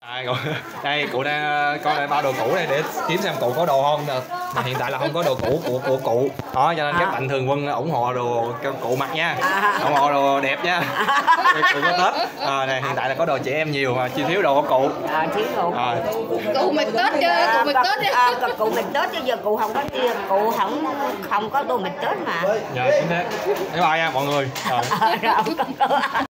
Đây cụ đang coi lại bao đồ cũ đây để kiếm xem cụ có đồ không. Mà hiện tại là không có đồ cũ của cụ đó, cho nên các mạnh thường quân ủng hộ đồ cho cụ mặc nha, ủng hộ đồ đẹp nha. Cụ có Tết này, hiện tại là có đồ trẻ em nhiều mà chưa thiếu đồ của cụ. Thiếu đồ cụ mặc Tết chứ, cụ mặc Tết chứ. Cụ mặc Tết chứ giờ cụ không có tiền, cụ không có đồ mặc Tết mà. Dạ chính thế. Bye bye nha mọi người.